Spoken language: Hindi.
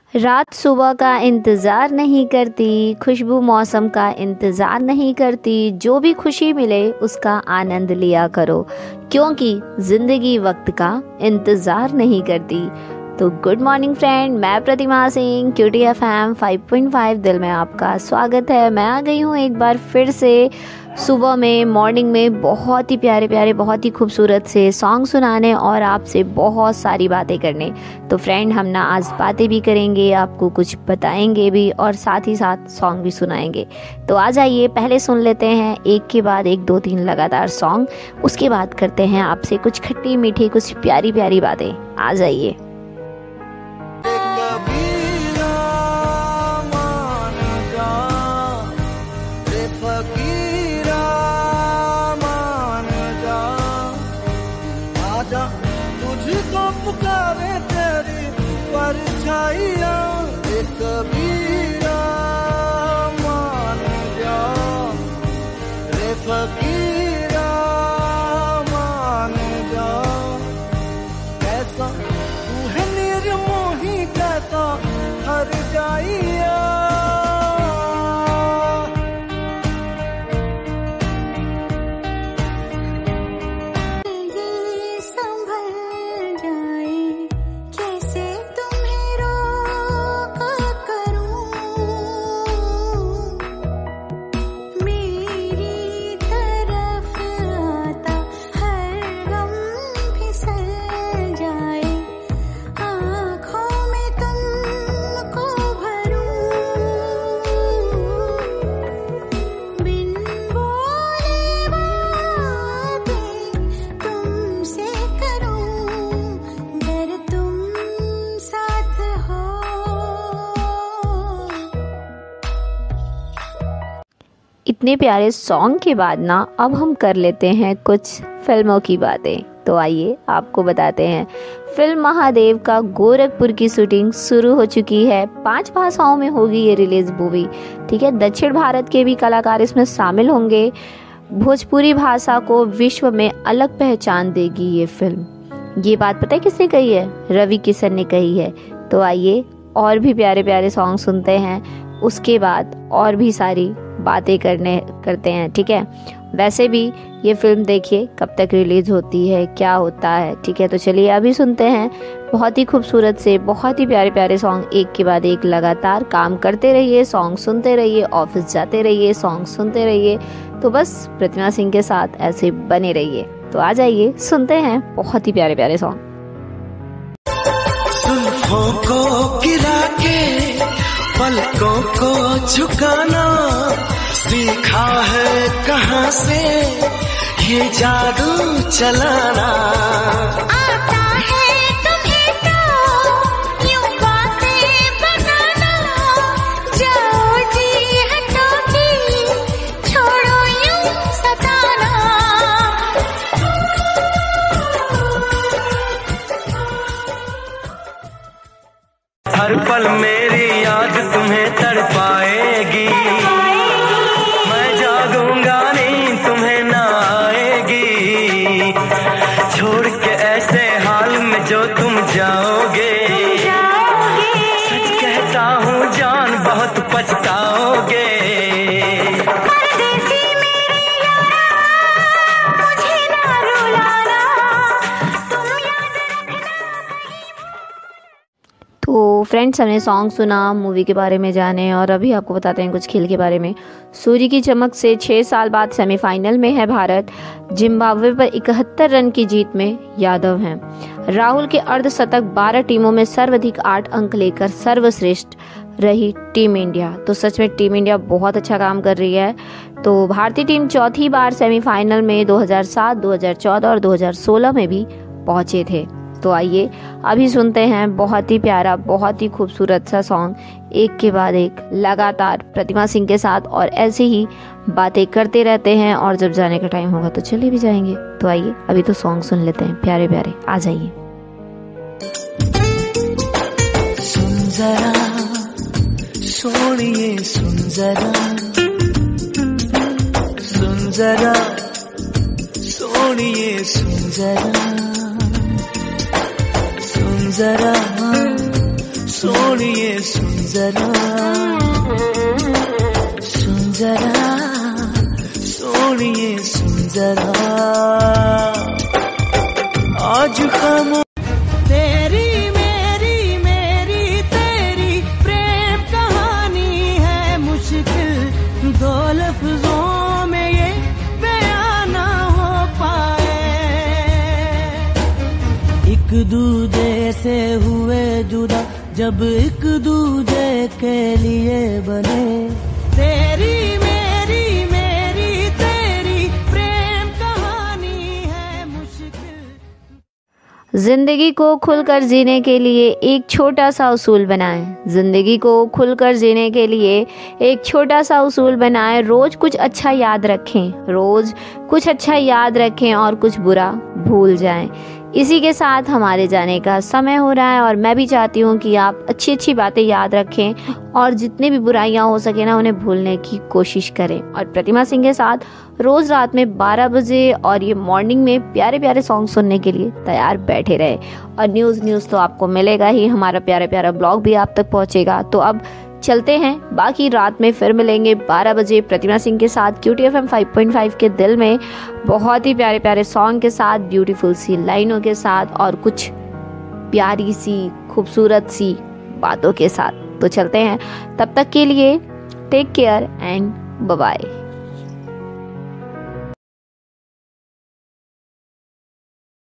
रात सुबह का इंतज़ार नहीं करती, खुशबू मौसम का इंतज़ार नहीं करती, जो भी खुशी मिले उसका आनंद लिया करो, क्योंकि ज़िंदगी वक्त का इंतज़ार नहीं करती। तो गुड मॉर्निंग फ्रेंड, मैं प्रतिमा सिंह, क्यूटी FM 5.5 दिल में आपका स्वागत है। मैं आ गई हूँ एक बार फिर से सुबह में, मॉर्निंग में बहुत ही प्यारे प्यारे, बहुत ही खूबसूरत से सॉन्ग सुनाने और आपसे बहुत सारी बातें करने। तो फ्रेंड, हम ना आज बातें भी करेंगे, आपको कुछ बताएंगे भी और साथ ही साथ सॉन्ग भी सुनाएंगे। तो आ जाइए, पहले सुन लेते हैं एक के बाद एक 2-3 लगातार सॉन्ग, उसके बाद करते हैं आपसे कुछ खट्टी मीठी, कुछ प्यारी प्यारी बातें। आ जाइए। तुझको पुकारे तेरी परछाइयाँ, कबीरा मान जा रे फकीरा मान जा। कैसा तू है निर्मोही, कैसा हर जाइया। इतने प्यारे सॉन्ग के बाद ना अब हम कर लेते हैं कुछ फिल्मों की बातें। तो आइए आपको बताते हैं, फिल्म महादेव का गोरखपुर की शूटिंग शुरू हो चुकी है। 5 भाषाओं में होगी ये रिलीज मूवी, ठीक है। दक्षिण भारत के भी कलाकार इसमें शामिल होंगे। भोजपुरी भाषा को विश्व में अलग पहचान देगी ये फिल्म। ये बात पता है किसने कही है? रवि किशन ने कही है। तो आइए और भी प्यारे प्यारे सॉन्ग सुनते हैं, उसके बाद और भी सारी बातें करते हैं, ठीक है। वैसे भी ये फिल्म देखिए कब तक रिलीज होती है, क्या होता है, ठीक है। तो चलिए अभी सुनते हैं बहुत ही खूबसूरत से, बहुत ही प्यारे प्यारे सॉन्ग, एक के बाद एक लगातार काम करते रहिए, सॉन्ग सुनते रहिए, ऑफिस जाते रहिए, सॉन्ग सुनते रहिए। तो बस प्रतिमा सिंह के साथ ऐसे बने रहिए। तो आ जाइए, सुनते हैं बहुत ही प्यारे प्यारे सॉन्ग। पलकों को झुकाना सीखा है कहाँ से ये जादू चलाना। आता है तुम्हें तो यूं बातें बनाना, जाओ जी हटो जी, छोड़ो यूं सताना। हर पल मेरी याद तुम्हें तड़पाएगी, मैं जागूंगा नींद तुम्हें ना आएगी, छोड़ के ऐसे हाल में जो तुम जाओगे। सच कहता हूँ जान, बहुत पछताओगे। तो फ्रेंड्स, हमने सॉन्ग सुना, मूवी के बारे में जाने, और अभी आपको बताते हैं कुछ खेल के बारे में। सूर्य की चमक से 6 साल बाद सेमीफाइनल में है भारत। जिम्बाब्वे पर 71 रन की जीत में यादव हैं। राहुल के अर्धशतक 12 टीमों में सर्वाधिक 8 अंक लेकर सर्वश्रेष्ठ रही टीम इंडिया। तो सच में टीम इंडिया बहुत अच्छा काम कर रही है। तो भारतीय टीम चौथी बार सेमीफाइनल में 2007, 2014 और 2016 में भी पहुंचे थे। तो आइए अभी सुनते हैं बहुत ही प्यारा, बहुत ही खूबसूरत सा सॉन्ग, एक के बाद एक लगातार प्रतिमा सिंह के साथ, और ऐसे ही बातें करते रहते हैं और जब जाने का टाइम होगा तो चले भी जाएंगे। तो आइए अभी तो सॉन्ग सुन लेते हैं प्यारे प्यारे। आ जाइए। सुन जरा सोनिए, सुन जरा, सुन जरा सोनिए, सुन जरा, सुन जरा सोनिए सुन जरा, सुन जरा, सोनिए सुन जरा, आज खामोश तेरी मेरी मेरी तेरी प्रेम कहानी है मुश्किल दो लफ्जों में ये बयान ना हो पाए। एक दूजे से हुए जुदा जब एक दूजे के लिए बने, तेरी मेरी मेरी तेरी प्रेम कहानी है मुश्किल। जिंदगी को खुलकर जीने के लिए एक छोटा सा उसूल बनाएं। जिंदगी को खुलकर जीने के लिए एक छोटा सा उसूल बनाएं। रोज कुछ अच्छा याद रखें, रोज कुछ अच्छा याद रखें और कुछ बुरा भूल जाएं। इसी के साथ हमारे जाने का समय हो रहा है और मैं भी चाहती हूँ कि आप अच्छी अच्छी बातें याद रखें और जितनी भी बुराइयाँ हो सके ना उन्हें भूलने की कोशिश करें। और प्रतिमा सिंह के साथ रोज़ रात में 12 बजे और ये मॉर्निंग में प्यारे प्यारे सॉन्ग सुनने के लिए तैयार बैठे रहे। और न्यूज़ तो आपको मिलेगा ही, हमारा प्यारा प्यारा ब्लॉग भी आप तक पहुँचेगा। तो अब चलते हैं, बाकी रात में फिर मिलेंगे 12 बजे प्रतिमा सिंह के साथ क्यूटी FM 5.5 के दिल में, बहुत ही प्यारे प्यारे सॉन्ग के साथ, ब्यूटीफुल सी लाइनों के साथ और कुछ प्यारी सी खूबसूरत सी बातों के साथ। तो चलते हैं, तब तक के लिए take care and bye bye.